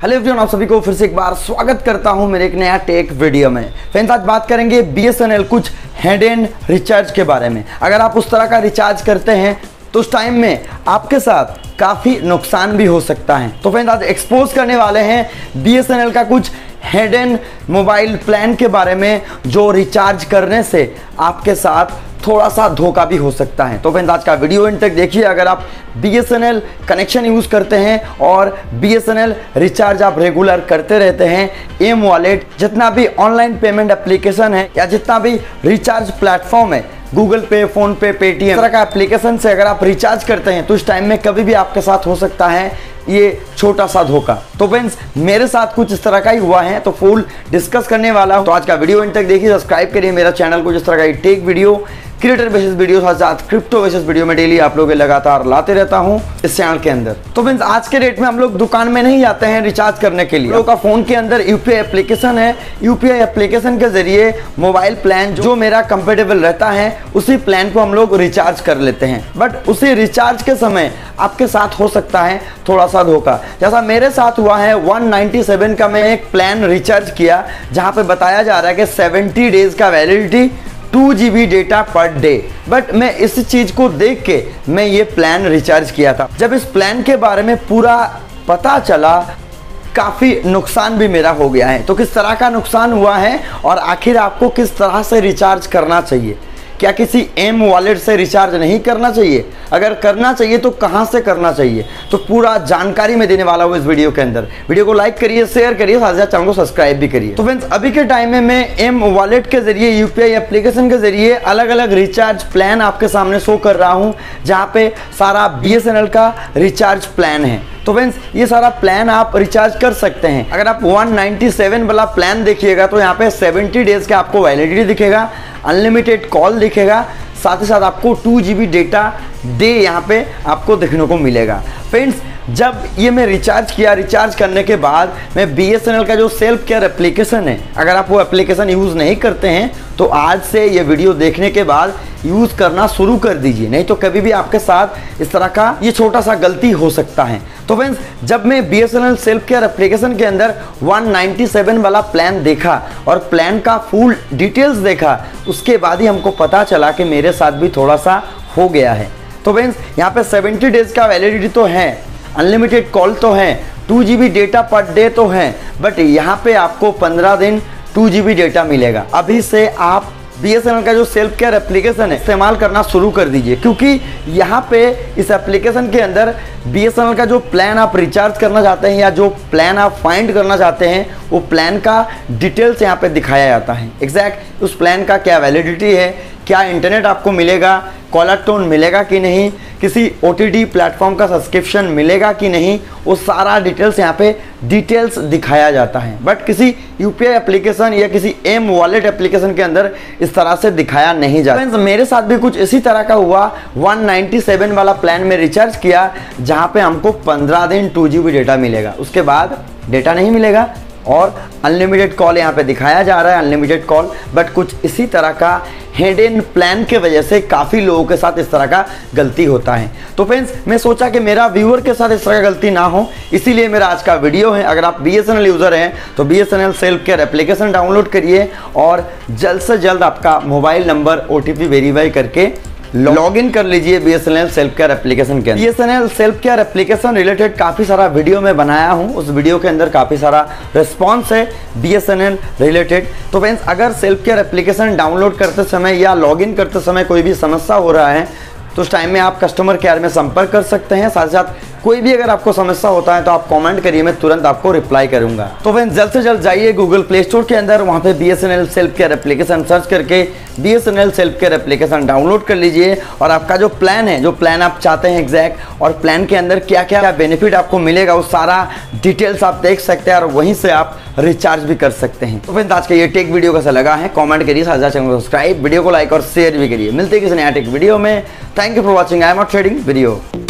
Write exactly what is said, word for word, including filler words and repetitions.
Hello everyone, आप सभी को फिर से एक बार स्वागत करता हूं मेरे एक नया टेक वीडियो में। फ्रेंड्स, आज बात करेंगे बीएसएनएल कुछ हिडन रिचार्ज के बारे में। अगर आप उस तरह का रिचार्ज करते हैं तो उस टाइम में आपके साथ काफ़ी नुकसान भी हो सकता है। तो फ्रेंड्स, आज एक्सपोज करने वाले हैं बीएसएनएल का कुछ हिडन मोबाइल प्लान के बारे में जो रिचार्ज करने से आपके साथ थोड़ा सा धोखा भी हो सकता है। तो फ्रेंड्स, आज का वीडियो एंड तक देखिए। अगर आप बीएसएनएल कनेक्शन यूज़ करते हैं और बीएसएनएल रिचार्ज आप रेगुलर करते रहते हैं, एम वॉलेट जितना भी ऑनलाइन पेमेंट एप्लीकेशन है या जितना भी रिचार्ज प्लेटफॉर्म है, Google Pay, PhonePe, Paytm तरह का एप्लीकेशन से अगर आप रिचार्ज करते हैं तो इस टाइम में कभी भी आपके साथ हो सकता है ये छोटा सा धोखा। तो फ्रेंड्स, मेरे साथ कुछ इस तरह का ही हुआ है, तो फुल डिस्कस करने वाला हूं। तो आज का वीडियो एंड तक देखिए, सब्सक्राइब करिए मेरा चैनल को। जिस तरह का tech video, creator basis video साथ साथ क्रिप्टो बेसिस वीडियो में डेली आप लोगों के लगातार लाते रहता हूं इस चैनल के अंदर। तो फ्रेंड्स, आज के डेट में हम लोग दुकान में नहीं जाते हैं रिचार्ज करने के लिए। लोगों का फोन के अंदर यूपीआई एप्लीकेशन है, यूपीआई एप्लीकेशन के जरिए मोबाइल प्लान जो मेरा कंपेटेबल रहता है उसी प्लान को हम लोग रिचार्ज कर लेते हैं। बट उसी रिचार्ज के समय आपके साथ हो सकता है थोड़ा सा धोखा, जैसा मेरे साथ हुआ है। वन नाइन्टी सेवन का मैं एक प्लान रिचार्ज किया जहां पे बताया जा रहा है कि सेवेंटी डेज का validity, to GB data data per day. But मैं इस चीज को देख के मैं ये प्लान रिचार्ज किया था। जब इस प्लान के बारे में पूरा पता चला, काफ़ी नुकसान भी मेरा हो गया है। तो किस तरह का नुकसान हुआ है और आखिर आपको किस तरह से रिचार्ज करना चाहिए, क्या किसी एम वॉलेट से रिचार्ज नहीं करना चाहिए, अगर करना चाहिए तो कहां से करना चाहिए, तो पूरा जानकारी मैं देने वाला हूं इस वीडियो के अंदर। वीडियो को लाइक करिए, शेयर करिए, साथ साथ चैनल को सब्सक्राइब भी करिए। तो फ्रेंड्स, अभी के टाइम में मैं एम वॉलेट के जरिए, यूपीआई एप्लीकेशन के जरिए अलग अलग रिचार्ज प्लान आपके सामने शो कर रहा हूं, जहां पे सारा बीएसएनएल का रिचार्ज प्लान है। तो फ्रेंड्स, ये सारा प्लान आप रिचार्ज कर सकते हैं। अगर आप वन नाइन्टी सेवन वाला प्लान देखिएगा तो यहाँ पे सेवेंटी डेज का आपको वैलिडिटी दिखेगा, अनलिमिटेड कॉल दिखेगा, साथ ही साथ आपको टू जी बी डेटा डे यहाँ पे आपको देखने को मिलेगा। फ्रेंड्स, जब ये मैं रिचार्ज किया, रिचार्ज करने के बाद मैं बीएसएनएल का जो सेल्फ केयर एप्लीकेशन है, अगर आप वो एप्लीकेशन यूज़ नहीं करते हैं तो आज से ये वीडियो देखने के बाद यूज़ करना शुरू कर दीजिए, नहीं तो कभी भी आपके साथ इस तरह का ये छोटा सा गलती हो सकता है। तो फ्रेंड्स, जब मैं बीएसएनएल सेल्फ केयर एप्लीकेशन के अंदर वन नाइन्टी सेवन वाला प्लान देखा और प्लान का फुल डिटेल्स देखा, उसके बाद ही हमको पता चला कि मेरे साथ भी थोड़ा सा हो गया है। तो फ्रेंड्स, यहाँ पे सेवेंटी डेज का वैलिडिटी तो है, अनलिमिटेड कॉल तो है, to GB data data per day तो है, बट यहाँ पे आपको पंद्रह दिन टू जी बी डेटा मिलेगा। अभी से आप बीएसएनएल का जो सेल्फ केयर एप्लीकेशन है इस्तेमाल करना शुरू कर दीजिए, क्योंकि यहाँ पे इस एप्लीकेशन के अंदर बीएसएनएल का जो प्लान आप रिचार्ज करना चाहते हैं या जो प्लान आप फाइंड करना चाहते हैं वो प्लान का डिटेल्स यहाँ पे दिखाया जाता है। एग्जैक्ट उस प्लान का क्या वैलिडिटी है, क्या इंटरनेट आपको मिलेगा, कॉलर टोन मिलेगा कि नहीं, किसी ओटीटी प्लेटफॉर्म का सब्सक्रिप्शन मिलेगा कि नहीं, वो सारा डिटेल्स यहाँ पे डिटेल्स दिखाया जाता है। बट किसी यूपीआई एप्लीकेशन या किसी एम वॉलेट एप्लीकेशन के अंदर इस तरह से दिखाया नहीं जाता। फ्रेंड्स, मेरे साथ भी कुछ इसी तरह का हुआ। वन नाइन्टी सेवन वाला प्लान में रिचार्ज किया जहाँ पे हमको पंद्रह दिन टू जी बी डेटा मिलेगा, उसके बाद डेटा नहीं मिलेगा और अनलिमिटेड कॉल यहाँ पे दिखाया जा रहा है, अनलिमिटेड कॉल। बट कुछ इसी तरह का हिडन प्लान के वजह से काफ़ी लोगों के साथ इस तरह का गलती होता है। तो फ्रेंड्स, मैं सोचा कि मेरा व्यूअर के साथ इस तरह का गलती ना हो, इसीलिए मेरा आज का वीडियो है। अगर आप बीएसएनएल यूज़र हैं तो BSNL self care application download करिए और जल्द से जल्द आपका मोबाइल नंबर ओटीपी वेरीफाई करके लॉग इन कर लीजिए बीएसएनएल सेल्फ केयर एप्लीकेशन के अंदर। BSNL self care application related काफ़ी सारा वीडियो मैं बनाया हूं, उस वीडियो के अंदर काफ़ी सारा रिस्पांस है बीएसएनएल रिलेटेड। तो फ्रेंड्स, अगर सेल्फ केयर एप्लीकेशन डाउनलोड करते समय या लॉग इन करते समय कोई भी समस्या हो रहा है तो उस टाइम में आप कस्टमर केयर में संपर्क कर सकते हैं। साथ साथ कोई भी अगर आपको समस्या होता है तो आप कमेंट करिए, मैं तुरंत आपको रिप्लाई करूंगा। तो फ्रेंड्स, जल्द से जल्द जाइए गूगल प्ले स्टोर के अंदर, वहां पे BSNL self care application search करके BSNL self care application download कर लीजिए और आपका जो प्लान है, जो प्लान आप चाहते हैं एग्जैक्ट, और प्लान के अंदर क्या क्या बेनिफिट आपको मिलेगा वो सारा डिटेल्स आप देख सकते हैं और वहीं से आप रिचार्ज भी कर सकते हैं। तो फ्रेंड्स, आज का ये टेक वीडियो कैसा लगा है कमेंट करिए, साथ साथ चैनल को सब्सक्राइब, वीडियो को लाइक और शेयर भी करिए। मिलते हैं किसी नया टेक वीडियो में। Thank you for watching. I am not trading video.